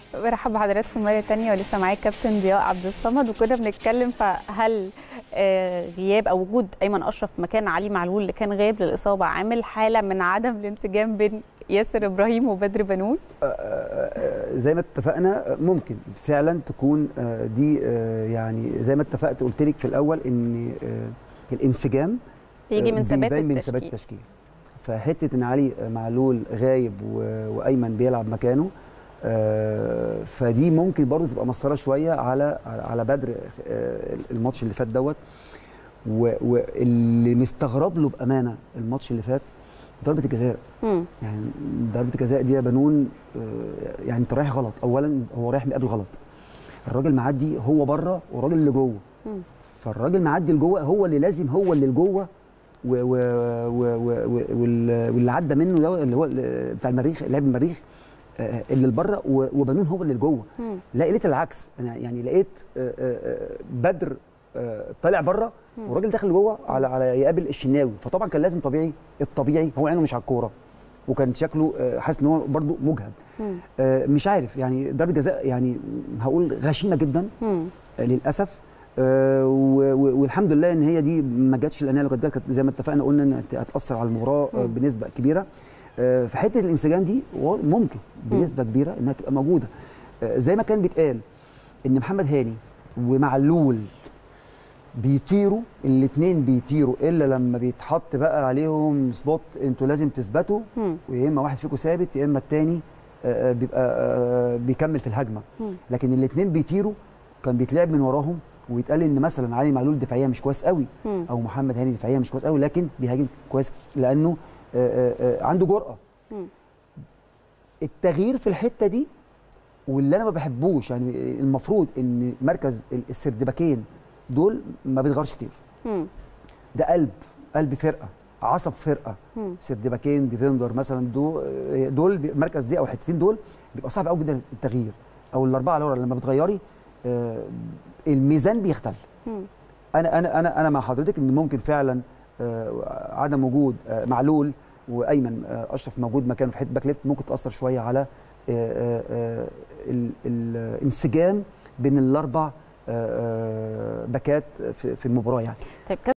برحب بحضراتكم مرة تانية، ولسه معايا كابتن ضياء عبد الصمد، وكنا بنتكلم فهل غياب أو وجود أيمن أشرف مكان علي معلول اللي كان غايب للإصابة عامل حالة من عدم الانسجام بين ياسر إبراهيم وبدر بنون؟ زي ما اتفقنا ممكن فعلا تكون دي يعني زي ما اتفقت قلت لك في الأول إن الانسجام بيجي من ثبات التشكيل. فحتة إن علي معلول غايب وأيمن بيلعب مكانه، فدي ممكن برضو تبقى مصره شويه على بدر الماتش اللي فات دوت. واللي مستغرب له بامانه الماتش اللي فات ضربه الجزاء. يعني ضربه الجزاء دي يا بنون، يعني انت رايح غلط. اولا هو رايح مقابل غلط، الراجل معدي هو بره والراجل اللي جوه، فالراجل معدي لجوه هو اللي لازم هو اللي لجوه، واللي عدى منه ده اللي هو بتاع المريخ، لاعب المريخ اللي لبره، وبنون هو اللي لجوه. لا لقيت العكس، يعني لقيت بدر طالع بره والراجل داخل جوه على يقابل الشناوي. فطبعا كان لازم الطبيعي هو عينه مش على الكوره، وكان شكله حاسس ان هو برده مجهد. مش عارف يعني ضربه جزاء يعني هقول غشيمه جدا للاسف. والحمد لله ان هي دي ما جاتش، لان لو كانت زي ما اتفقنا قلنا ان هتاثر على المباراه بنسبه كبيره. في حته الانسجام دي ممكن بنسبه كبيره انها تبقى موجوده، زي ما كان بيتقال ان محمد هاني ومعلول بيطيروا، الاثنين بيطيروا الا لما بيتحط بقى عليهم سبوت انتوا لازم تثبتوا، ويا اما واحد فيكم ثابت يا اما الثاني بيبقى بيكمل في الهجمه. لكن الاثنين بيطيروا، كان بيتلعب من وراهم ويتقال ان مثلا علي معلول دفاعيا مش كويس قوي او محمد هاني دفاعيا مش كويس قوي، لكن بيهاجم كويس لانه عنده جرأة. التغيير في الحتة دي واللي انا ما بحبوش، يعني المفروض ان مركز السردباكين دول ما بيتغيرش كتير. ده قلب فرقة، عصب فرقة. سردباكين ديفندر مثلا دول المركز دي او الحتتين دول بيبقى صعب قوي جدا التغيير، او الاربعه اللي ورا لما بتغيري الميزان بيختل. انا مع حضرتك ان ممكن فعلا عدم وجود معلول وايمن اشرف موجود مكانه في حته باك ليفت ممكن تاثر شويه على الانسجام بين الاربع باكات في المباراه يعني. طيب